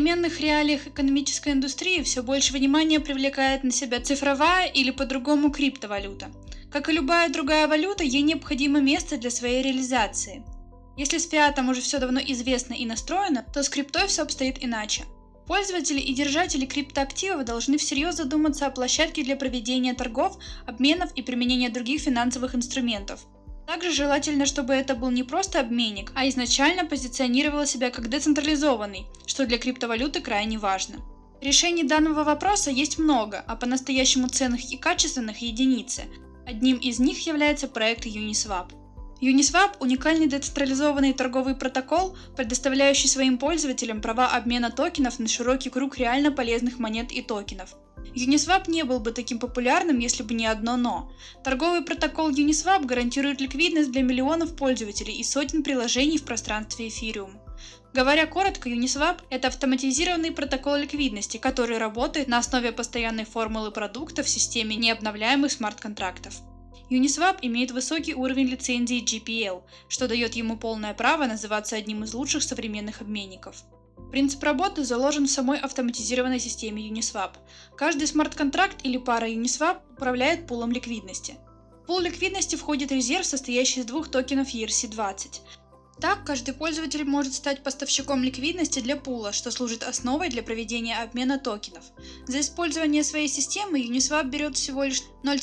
современных реалиях экономической индустрии все больше внимания привлекает на себя цифровая или по-другому криптовалюта. Как и любая другая валюта, ей необходимо место для своей реализации. Если с фиатом уже все давно известно и настроено, то с криптой все обстоит иначе. Пользователи и держатели криптоактивов должны всерьез задуматься о площадке для проведения торгов, обменов и применения других финансовых инструментов. Также желательно, чтобы это был не просто обменник, а изначально позиционировал себя как децентрализованный, что для криптовалюты крайне важно. Решений данного вопроса есть много, а по-настоящему ценных и качественных единицы. Одним из них является проект Uniswap. Uniswap – уникальный децентрализованный торговый протокол, предоставляющий своим пользователям права обмена токенов на широкий круг реально полезных монет и токенов. Uniswap не был бы таким популярным, если бы не одно «но». Торговый протокол Uniswap гарантирует ликвидность для миллионов пользователей и сотен приложений в пространстве Ethereum. Говоря коротко, Uniswap – это автоматизированный протокол ликвидности, который работает на основе постоянной формулы продукта в системе необновляемых смарт-контрактов. Uniswap имеет высокий уровень лицензии GPL, что дает ему полное право называться одним из лучших современных обменников. Принцип работы заложен в самой автоматизированной системе Uniswap. Каждый смарт-контракт или пара Uniswap управляет пулом ликвидности. В пул ликвидности входит резерв, состоящий из двух токенов ERC-20. Так, каждый пользователь может стать поставщиком ликвидности для пула, что служит основой для проведения обмена токенов. За использование своей системы Uniswap берет всего лишь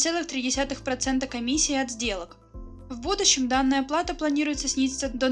0,3% комиссии от сделок. В будущем данная плата планируется снизиться до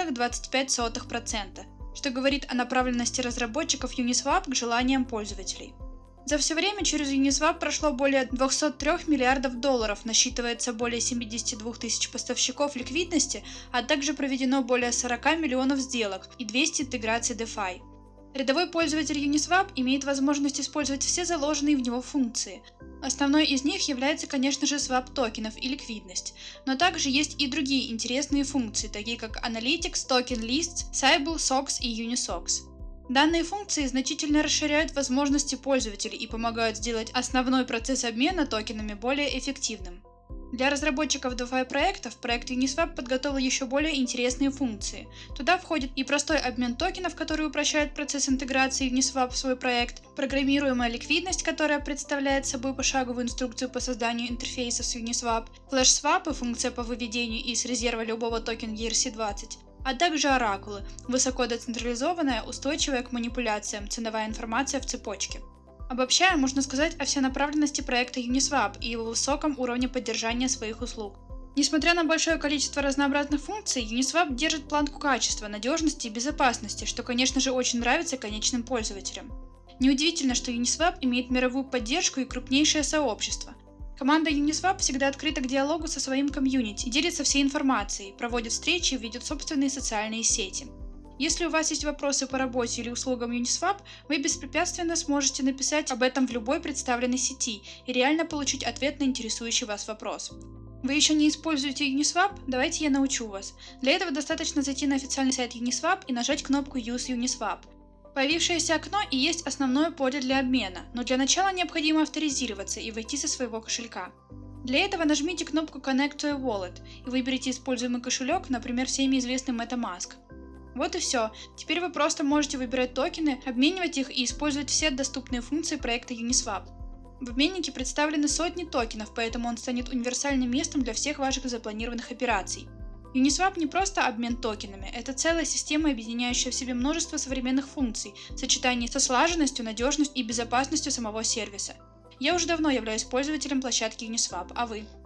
0,25%, что говорит о направленности разработчиков Uniswap к желаниям пользователей. За все время через Uniswap прошло более 203 миллиардов долларов, насчитывается более 72 тысяч поставщиков ликвидности, а также проведено более 40 миллионов сделок и 200 интеграций DeFi. Рядовой пользователь Uniswap имеет возможность использовать все заложенные в него функции. Основной из них является, конечно же, свап токенов и ликвидность, но также есть и другие интересные функции, такие как Analytics, Token Lists, Sybil, SOX и Unisox. Данные функции значительно расширяют возможности пользователей и помогают сделать основной процесс обмена токенами более эффективным. Для разработчиков DeFi проектов проект Uniswap подготовил еще более интересные функции. Туда входит и простой обмен токенов, который упрощает процесс интеграции Uniswap в свой проект, программируемая ликвидность, которая представляет собой пошаговую инструкцию по созданию интерфейса с Uniswap, флеш-свап и функция по выведению из резерва любого токена ERC-20, а также оракулы, высоко децентрализованная, устойчивая к манипуляциям, ценовая информация в цепочке. Обобщая, можно сказать о всенаправленности проекта Uniswap и его высоком уровне поддержания своих услуг. Несмотря на большое количество разнообразных функций, Uniswap держит планку качества, надежности и безопасности, что, конечно же, очень нравится конечным пользователям. Неудивительно, что Uniswap имеет мировую поддержку и крупнейшее сообщество. Команда Uniswap всегда открыта к диалогу со своим комьюнити, делится всей информацией, проводит встречи и ведет собственные социальные сети. Если у вас есть вопросы по работе или услугам Uniswap, вы беспрепятственно сможете написать об этом в любой представленной сети и реально получить ответ на интересующий вас вопрос. Вы еще не используете Uniswap? Давайте я научу вас. Для этого достаточно зайти на официальный сайт Uniswap и нажать кнопку Use Uniswap. Появившееся окно и есть основное поле для обмена, но для начала необходимо авторизироваться и войти со своего кошелька. Для этого нажмите кнопку Connect to a Wallet и выберите используемый кошелек, например, всеми известный MetaMask. Вот и все. Теперь вы просто можете выбирать токены, обменивать их и использовать все доступные функции проекта Uniswap. В обменнике представлены сотни токенов, поэтому он станет универсальным местом для всех ваших запланированных операций. Uniswap не просто обмен токенами, это целая система, объединяющая в себе множество современных функций в сочетании со слаженностью, надежностью и безопасностью самого сервиса. Я уже давно являюсь пользователем площадки Uniswap, а вы?